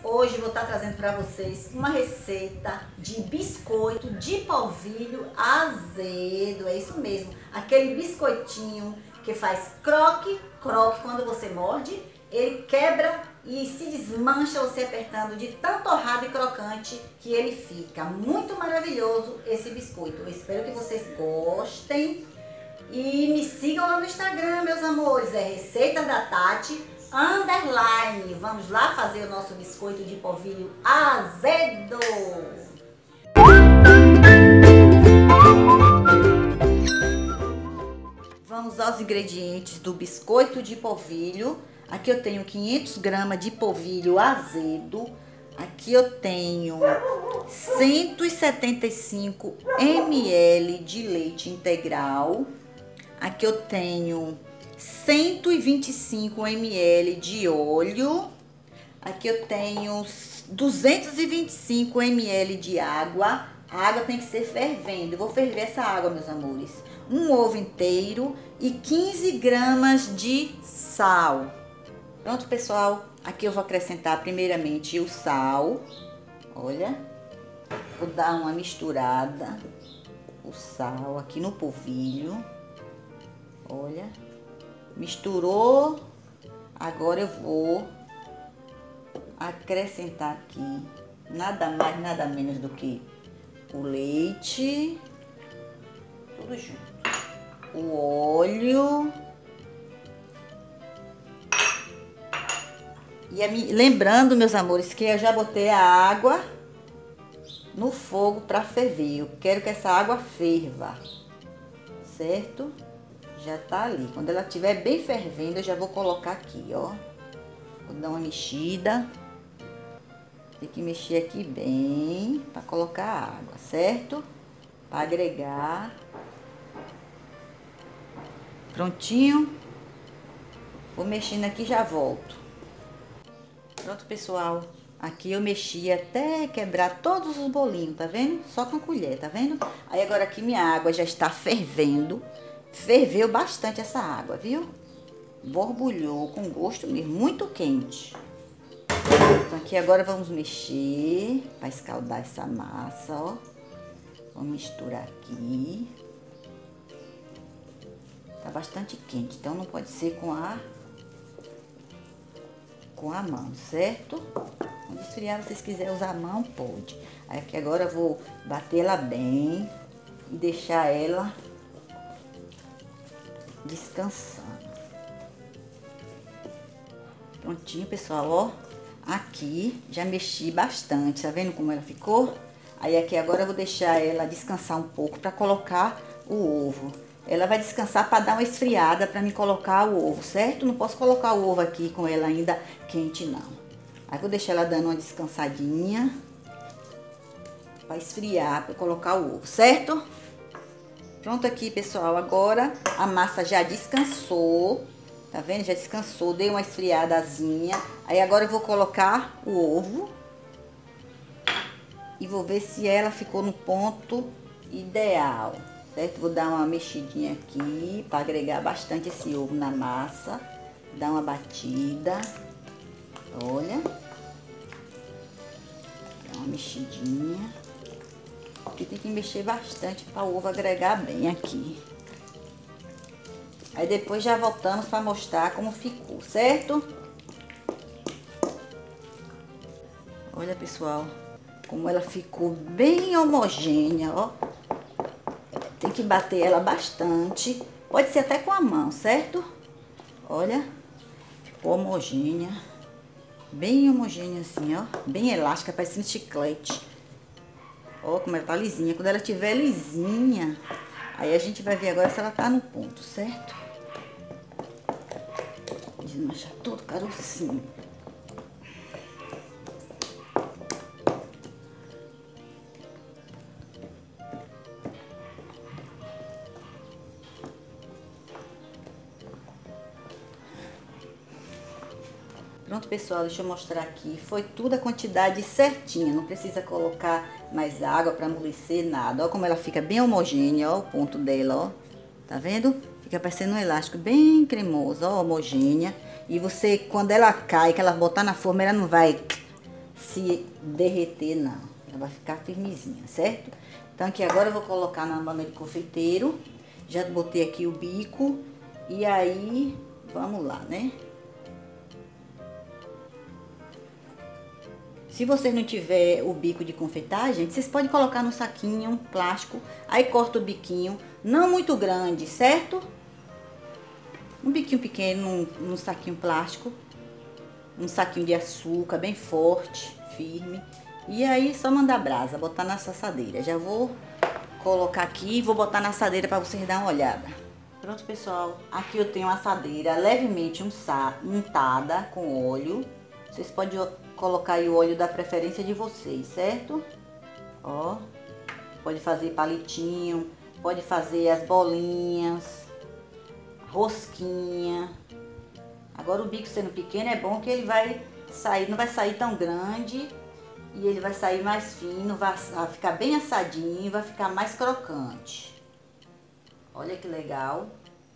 Hoje vou estar trazendo para vocês uma receita de biscoito de polvilho azedo. É isso mesmo, aquele biscoitinho que faz croque, croque quando você morde, ele quebra e se desmancha você apertando, de tão torrado e crocante que ele fica. Muito maravilhoso esse biscoito. Eu espero que vocês gostem e me sigam lá no Instagram, meus amores. É Receita da Tati _. Vamos lá fazer o nosso biscoito de polvilho azedo. Vamos aos ingredientes do biscoito de polvilho. Aqui eu tenho 500 gramas de polvilho azedo. Aqui eu tenho 175 ml de leite integral. Aqui eu tenho 125 ml de óleo. Aqui eu tenho 225 ml de água. A água tem que ser fervendo. Eu vou ferver essa água, meus amores. Um ovo inteiro e 15 gramas de sal. Pronto, pessoal. Aqui eu vou acrescentar primeiramente o sal. Olha. Vou dar uma misturada. O sal aqui no polvilho. Olha. Misturou. Agora eu vou acrescentar aqui nada mais, nada menos do que o leite. Tudo junto. O óleo. E lembrando, meus amores, que eu já botei a água no fogo para ferver. Eu quero que essa água ferva, certo? Já tá ali. Quando ela estiver bem fervendo, eu já vou colocar aqui, ó. Vou dar uma mexida. Tem que mexer aqui bem para colocar a água, certo? Para agregar. Prontinho. Vou mexendo aqui e já volto. Pronto, pessoal. Aqui eu mexi até quebrar todos os bolinhos, tá vendo? Só com colher, tá vendo? Aí agora aqui minha água já está fervendo. Ferveu bastante essa água, viu? Borbulhou com gosto mesmo, muito quente. Então aqui agora vamos mexer para escaldar essa massa, ó. Vamos misturar aqui. Tá bastante quente, então não pode ser com a mão, certo? Quando esfriar, vocês quiserem usar a mão, pode. Aí aqui agora eu vou bater ela bem e deixar ela descansando. Prontinho, pessoal, ó. Aqui já mexi bastante, tá vendo como ela ficou? Aí aqui agora eu vou deixar ela descansar um pouco para colocar o ovo. Ela vai descansar para dar uma esfriada para me colocar o ovo, certo? Não posso colocar o ovo aqui com ela ainda quente, não. Aí vou deixar ela dando uma descansadinha para esfriar, para colocar o ovo, certo? Pronto aqui, pessoal. Agora a massa já descansou, tá vendo? Já descansou, dei uma esfriadazinha. Aí agora eu vou colocar o ovo e vou ver se ela ficou no ponto ideal. Certo? Vou dar uma mexidinha aqui para agregar bastante esse ovo na massa. Dar uma batida. Olha. Dá uma mexidinha. Aqui tem que mexer bastante para o ovo agregar bem aqui. Aí depois já voltamos para mostrar como ficou, certo? Olha, pessoal, como ela ficou bem homogênea, ó. Tem que bater ela bastante. Pode ser até com a mão, certo? Olha, ficou homogênea. Bem homogênea assim, ó. Bem elástica, parecendo chiclete. Ó, como ela tá lisinha. Quando ela estiver lisinha, aí a gente vai ver agora se ela tá no ponto, certo? Desmanchar todo o carocinho. Pronto, pessoal, deixa eu mostrar aqui. Foi tudo a quantidade certinha. Não precisa colocar mais água para amolecer, nada. Ó como ela fica bem homogênea, ó o ponto dela, ó. Tá vendo? Fica parecendo um elástico bem cremoso, ó, homogênea. E você, quando ela cai, que ela botar na forma, ela não vai se derreter, não. Ela vai ficar firmezinha, certo? Então aqui agora eu vou colocar na bandeja de confeiteiro. Já botei aqui o bico. E aí, vamos lá, né? Se vocês não tiver o bico de confeitar, gente, vocês podem colocar no saquinho plástico. Aí corta o biquinho, não muito grande, certo? Um biquinho pequeno num saquinho plástico. Um saquinho de açúcar bem forte, firme. E aí só mandar brasa, botar na assadeira. Já vou colocar aqui e vou botar na assadeira para vocês darem uma olhada. Pronto, pessoal. Aqui eu tenho uma assadeira levemente untada com óleo. Vocês podem colocar aí o óleo da preferência de vocês, certo? Ó, pode fazer palitinho, pode fazer as bolinhas, rosquinha. Agora o bico sendo pequeno é bom que ele vai sair, não vai sair tão grande e ele vai sair mais fino, vai ficar bem assadinho, vai ficar mais crocante. Olha que legal.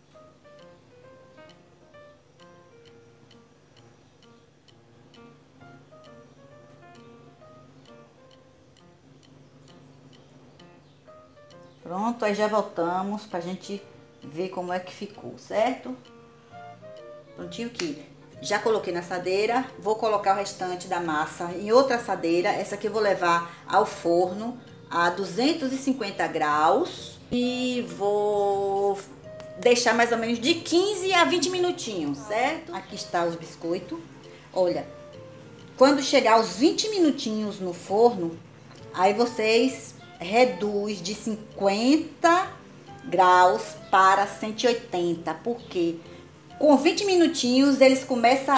Pronto, aí já voltamos pra gente ver como é que ficou, certo? Prontinho aqui. Já coloquei na assadeira, vou colocar o restante da massa em outra assadeira. Essa aqui eu vou levar ao forno a 250 graus e vou deixar mais ou menos de 15 a 20 minutinhos, certo? Aqui está os biscoitos. Olha, quando chegar aos 20 minutinhos no forno, aí vocês reduz de 50 graus para 180, porque com 20 minutinhos eles começam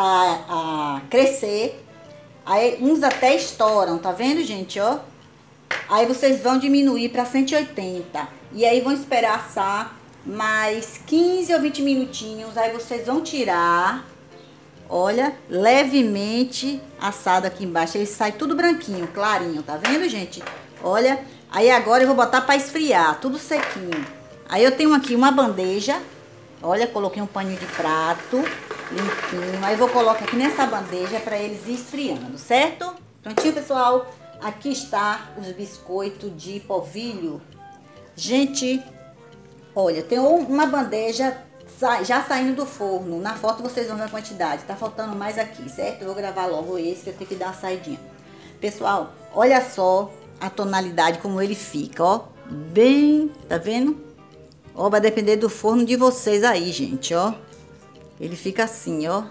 a crescer, aí uns até estouram, tá vendo, gente, ó? Aí vocês vão diminuir para 180 e aí vão esperar assar mais 15 ou 20 minutinhos, aí vocês vão tirar, olha, levemente assado aqui embaixo, ele sai tudo branquinho, clarinho, tá vendo, gente? Olha, aí agora eu vou botar para esfriar, tudo sequinho. Aí eu tenho aqui uma bandeja, olha, coloquei um paninho de prato, limpinho. Aí vou colocar aqui nessa bandeja para eles ir esfriando, certo? Prontinho, pessoal? Aqui está os biscoitos de polvilho. Gente, olha, tem uma bandeja já saindo do forno. Na foto vocês vão ver a quantidade, tá faltando mais aqui, certo? Eu vou gravar logo esse, que eu tenho que dar uma saidinha. Pessoal, olha só a tonalidade como ele fica, ó, bem, tá vendo? Ó, vai depender do forno de vocês aí, gente, ó. Ele fica assim, ó,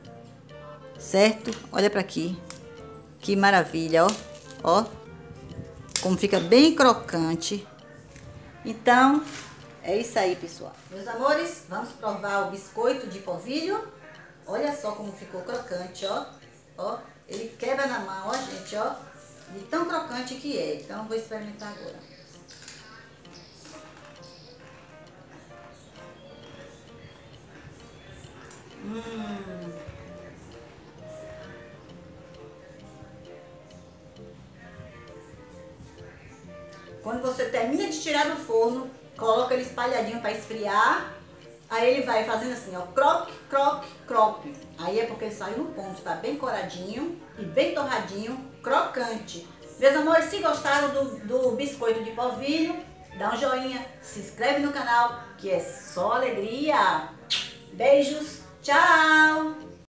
certo? Olha pra aqui, que maravilha, ó, ó, como fica bem crocante. Então, é isso aí, pessoal. Meus amores, vamos provar o biscoito de polvilho. Olha só como ficou crocante, ó, ó, ele quebra na mão, ó, gente, ó. De tão crocante que é. Então, vou experimentar agora. Quando você termina de tirar do forno, coloca ele espalhadinho para esfriar. Aí ele vai fazendo assim, ó, croque, croque, croque. Aí é porque ele saiu no ponto, tá bem coradinho e bem torradinho, crocante. Meus amores, se gostaram do biscoito de polvilho, dá um joinha, se inscreve no canal, que é só alegria. Beijos, tchau!